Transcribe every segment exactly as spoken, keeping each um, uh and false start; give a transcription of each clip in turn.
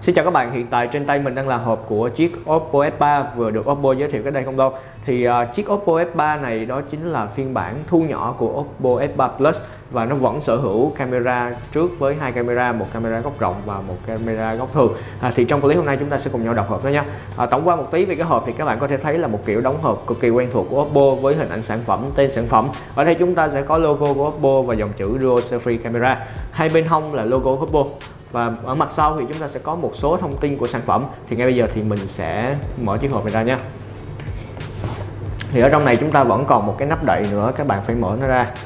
Xin chào các bạn, hiện tại trên tay mình đang là hộp của chiếc Oppo F ba vừa được Oppo giới thiệu cách đây không lâu. Thì uh, chiếc Oppo F ba này đó chính là phiên bản thu nhỏ của Oppo F ba Plus và nó vẫn sở hữu camera trước với hai camera, một camera góc rộng và một camera góc thường. À, thì trong clip hôm nay chúng ta sẽ cùng nhau đọc hộp đó nhé. À, tổng qua một tí về cái hộp thì các bạn có thể thấy là một kiểu đóng hộp cực kỳ quen thuộc của Oppo với hình ảnh sản phẩm, tên sản phẩm. Ở đây chúng ta sẽ có logo của Oppo và dòng chữ Dual Selfie Camera. Hai bên hông là logo của Oppo. Và ở mặt sau thì chúng ta sẽ có một số thông tin của sản phẩm. Thì ngay bây giờ thì mình sẽ mở chiếc hộp này ra nhé. Thì ở trong này chúng ta vẫn còn một cái nắp đậy nữa, các bạn phải mở nó ra.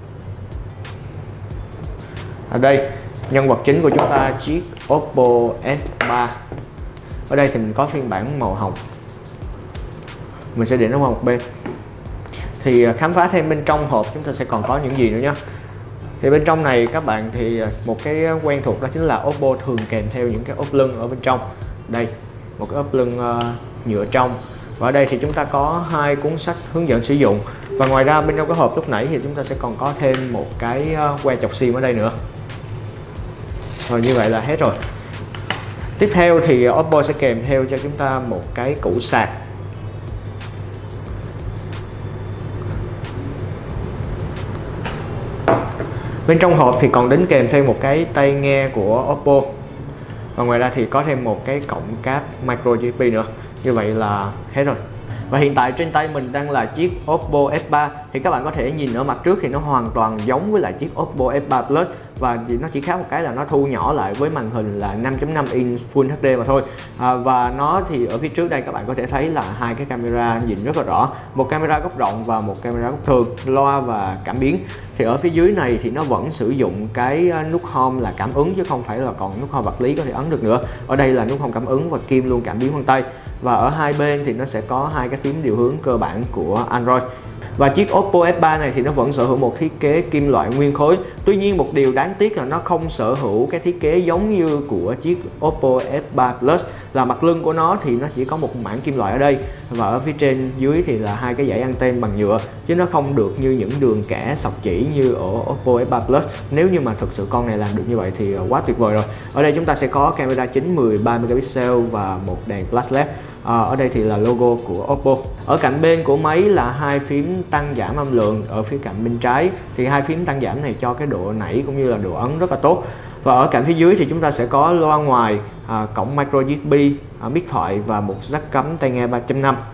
Ở đây nhân vật chính của chúng ta chiếc Oppo F ba. Ở đây thì mình có phiên bản màu hồng, mình sẽ để nó qua một bên. Thì khám phá thêm bên trong hộp chúng ta sẽ còn có những gì nữa nhé. Thì bên trong này các bạn thì một cái quen thuộc đó chính là Oppo thường kèm theo những cái ốp lưng ở bên trong. Đây, một cái ốp lưng uh, nhựa trong. Và ở đây thì chúng ta có hai cuốn sách hướng dẫn sử dụng. Và ngoài ra bên trong cái hộp lúc nãy thì chúng ta sẽ còn có thêm một cái uh, que chọc sim ở đây nữa. Rồi như vậy là hết rồi. Tiếp theo thì Oppo sẽ kèm theo cho chúng ta một cái củ sạc. Bên trong hộp thì còn đính kèm thêm một cái tai nghe của Oppo. Và ngoài ra thì có thêm một cái cổng cáp micro u ét bê nữa. Như vậy là hết rồi. Và hiện tại trên tay mình đang là chiếc Oppo F ba. Thì các bạn có thể nhìn ở mặt trước thì nó hoàn toàn giống với lại chiếc Oppo F ba Plus. Và nó chỉ khác một cái là nó thu nhỏ lại với màn hình là năm chấm năm inch Full hát đê mà thôi. à, Và nó thì ở phía trước đây các bạn có thể thấy là hai cái camera nhìn rất là rõ. Một camera góc rộng và một camera góc thường, loa và cảm biến. Thì ở phía dưới này thì nó vẫn sử dụng cái nút home là cảm ứng chứ không phải là còn nút home vật lý có thể ấn được nữa. Ở đây là nút home cảm ứng và kim luôn cảm biến vân tay. Và ở hai bên thì nó sẽ có hai cái phím điều hướng cơ bản của Android. Và chiếc Oppo F ba này thì nó vẫn sở hữu một thiết kế kim loại nguyên khối. Tuy nhiên một điều đáng tiếc là nó không sở hữu cái thiết kế giống như của chiếc Oppo F ba Plus. Là mặt lưng của nó thì nó chỉ có một mảng kim loại ở đây. Và ở phía trên dưới thì là hai cái dãy anten bằng nhựa. Chứ nó không được như những đường kẻ sọc chỉ như ở Oppo F ba Plus. Nếu như mà thực sự con này làm được như vậy thì quá tuyệt vời rồi. Ở đây chúng ta sẽ có camera chính mười ba megapixel và một đèn flash led. À, ở đây thì là logo của Oppo. Ở cạnh bên của máy là hai phím tăng giảm âm lượng. Ở phía cạnh bên trái thì hai phím tăng giảm này cho cái độ nảy cũng như là độ ấn rất là tốt. Và ở cạnh phía dưới thì chúng ta sẽ có loa ngoài, à, cổng micro u ét bê, à, mic thoại và một jack cắm tai nghe ba chấm năm.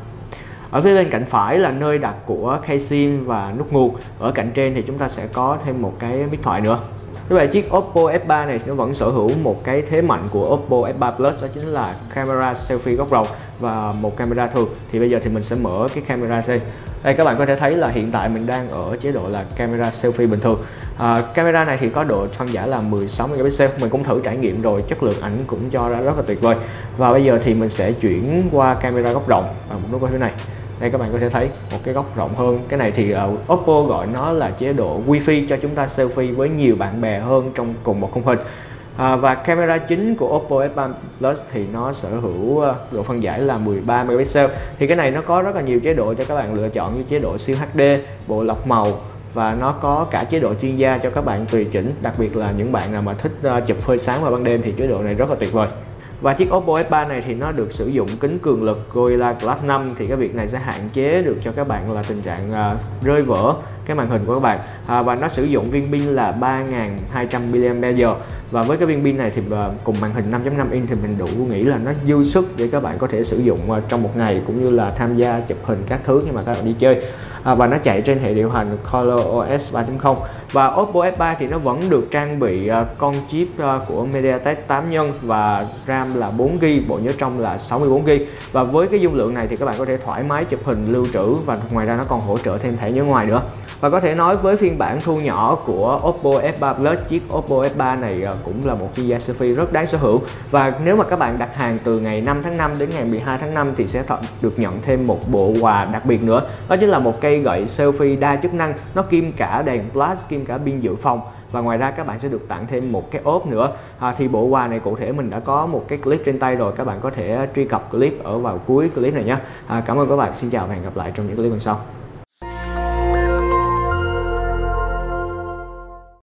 Ở phía bên cạnh phải là nơi đặt của khay sim và nút nguồn. Ở cạnh trên thì chúng ta sẽ có thêm một cái mic thoại nữa. Như vậy chiếc Oppo F ba này nó vẫn sở hữu một cái thế mạnh của Oppo F ba Plus, đó chính là camera selfie góc rộng và một camera thường. Thì bây giờ thì mình sẽ mở cái camera đây. Đây các bạn có thể thấy là hiện tại mình đang ở chế độ là camera selfie bình thường. À, camera này thì có độ phân giải là mười sáu megapixel. Mình cũng thử trải nghiệm rồi, chất lượng ảnh cũng cho ra rất là tuyệt vời. Và bây giờ thì mình sẽ chuyển qua camera góc rộng và một nút ở phía này. Đây các bạn có thể thấy một cái góc rộng hơn. Cái này thì uh, Oppo gọi nó là chế độ Wi-Fi cho chúng ta selfie với nhiều bạn bè hơn trong cùng một khung hình. À, và camera chính của Oppo F ba Plus thì nó sở hữu uh, độ phân giải là mười ba megapixel. Thì cái này nó có rất là nhiều chế độ cho các bạn lựa chọn như chế độ siêu hát đê, bộ lọc màu và nó có cả chế độ chuyên gia cho các bạn tùy chỉnh. Đặc biệt là những bạn nào mà thích uh, chụp phơi sáng vào ban đêm thì chế độ này rất là tuyệt vời. Và chiếc Oppo F ba này thì nó được sử dụng kính cường lực Gorilla Glass năm. Thì cái việc này sẽ hạn chế được cho các bạn là tình trạng uh, rơi vỡ cái màn hình của các bạn. à, Và nó sử dụng viên pin là ba nghìn hai trăm mi li am pe giờ. Và với cái viên pin này thì uh, cùng màn hình năm chấm năm inch thì mình đủ nghĩ là nó dư sức để các bạn có thể sử dụng uh, trong một ngày, cũng như là tham gia chụp hình các thứ khi mà các bạn đi chơi. À, và nó chạy trên hệ điều hành ColorOS ba chấm không. Và Oppo F ba thì nó vẫn được trang bị uh, con chip uh, của MediaTek tám nhân và RAM là bốn gi ga bai, bộ nhớ trong là sáu mươi bốn gi ga bai. Và với cái dung lượng này thì các bạn có thể thoải mái chụp hình lưu trữ, và ngoài ra nó còn hỗ trợ thêm thẻ nhớ ngoài nữa. Và có thể nói với phiên bản thu nhỏ của Oppo F ba Plus, chiếc Oppo F ba này uh, cũng là một chuyên gia selfie rất đáng sở hữu. Và nếu mà các bạn đặt hàng từ ngày năm tháng năm đến ngày mười hai tháng năm thì sẽ được nhận thêm một bộ quà đặc biệt nữa. Đó chính là một cây gậy selfie đa chức năng, nó kim cả đèn flash, kim cả pin dự phòng. Và ngoài ra các bạn sẽ được tặng thêm một cái ốp nữa. à, Thì bộ quà này cụ thể mình đã có một cái clip trên tay rồi, các bạn có thể truy cập clip ở vào cuối clip này nhé. à, Cảm ơn các bạn, xin chào và hẹn gặp lại trong những clip lần sau.